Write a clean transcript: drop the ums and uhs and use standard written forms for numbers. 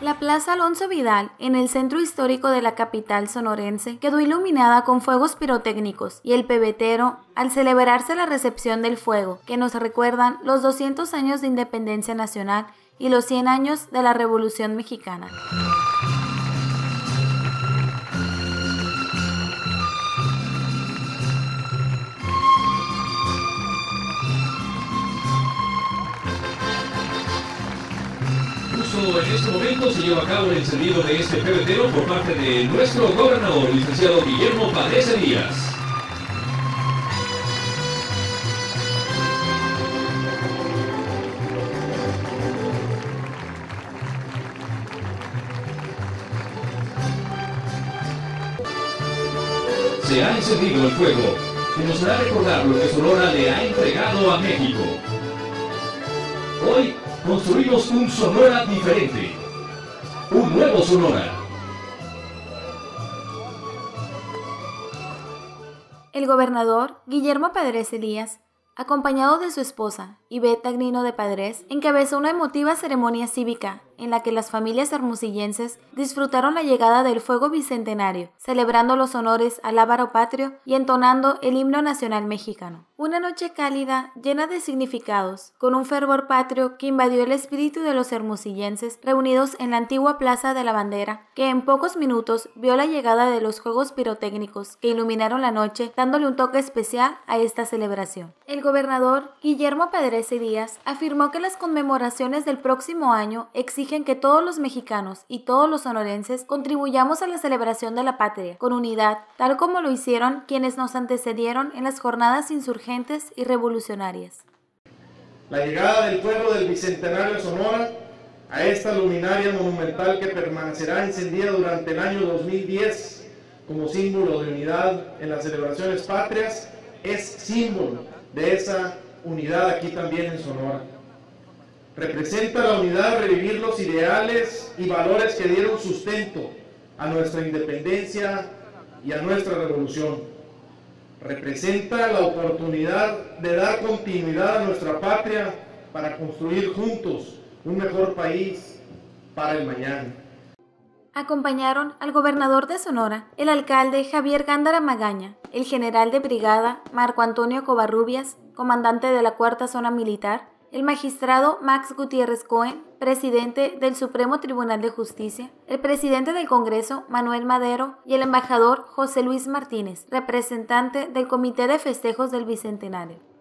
La Plaza Alonso Vidal, en el centro histórico de la capital sonorense, quedó iluminada con fuegos pirotécnicos y el pebetero al celebrarse la recepción del fuego, que nos recuerdan los 200 años de independencia nacional y los 100 años de la Revolución Mexicana. En este momento se lleva a cabo el encendido de este pebetero por parte de nuestro gobernador, licenciado Guillermo Padres Elías. Se ha encendido el fuego, que nos hará recordar lo que Sonora le ha entregado a México. Hoy construimos un Sonora diferente, un nuevo Sonora. El gobernador Guillermo Padres Elías, acompañado de su esposa, Ivette Agnino de Padres, encabezó una emotiva ceremonia cívica en la que las familias hermosillenses disfrutaron la llegada del fuego bicentenario, celebrando los honores al lábaro patrio y entonando el himno nacional mexicano. Una noche cálida, llena de significados, con un fervor patrio que invadió el espíritu de los hermosillenses reunidos en la antigua Plaza de la Bandera, que en pocos minutos vio la llegada de los juegos pirotécnicos que iluminaron la noche, dándole un toque especial a esta celebración. El gobernador Guillermo Padres Elías afirmó que las conmemoraciones del próximo año exigen que todos los mexicanos y todos los sonorenses contribuyamos a la celebración de la patria con unidad, tal como lo hicieron quienes nos antecedieron en las jornadas insurgentes y revolucionarias. La llegada del fuego del Bicentenario de Sonora a esta luminaria monumental que permanecerá encendida durante el año 2010 como símbolo de unidad en las celebraciones patrias es símbolo de esa unidad aquí también en Sonora. Representa la unidad revivir los ideales y valores que dieron sustento a nuestra independencia y a nuestra revolución. Representa la oportunidad de dar continuidad a nuestra patria para construir juntos un mejor país para el mañana. Acompañaron al gobernador de Sonora, el alcalde Javier Gándara Magaña, el general de brigada Marco Antonio Covarrubias, comandante de la Cuarta Zona Militar, el magistrado Max Gutiérrez Cohen, presidente del Supremo Tribunal de Justicia, el presidente del Congreso, Manuel Madero, y el embajador José Luis Martínez, representante del Comité de Festejos del Bicentenario.